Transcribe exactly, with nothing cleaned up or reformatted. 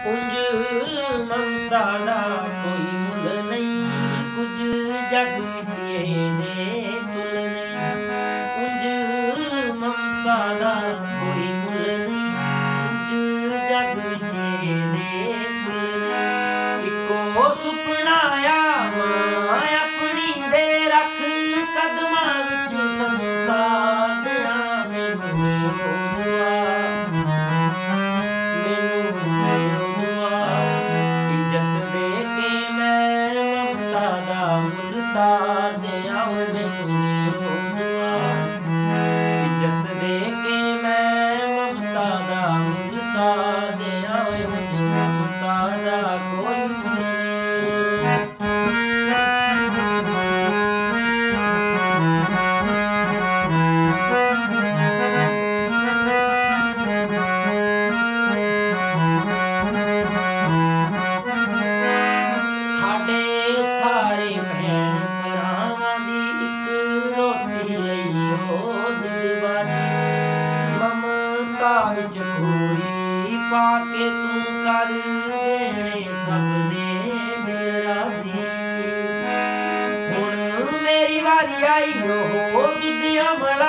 उंज ममता दा कोई मुल नहीं, कुछ जग विच दे तुल नहीं। उंज ममता दा कोई मुल नहीं, कुछ जग विच दे तुल नहीं। इको सुपना आ मां अपनी दे रख कदमां विच संसार दिया मैनू तार दे आओ मैनू दुआ, इज्जत दे के मैं ममता दा मुल तार दे आओ ममता दा कोई मुल साडे सारे भैन भरावां दी इक रोटी लईओ जिदबाजी। ममता विच खोरी पा के तू कर देने सब दे दिल राजी। हुण मेरी वारी आई ओ दुधिया मला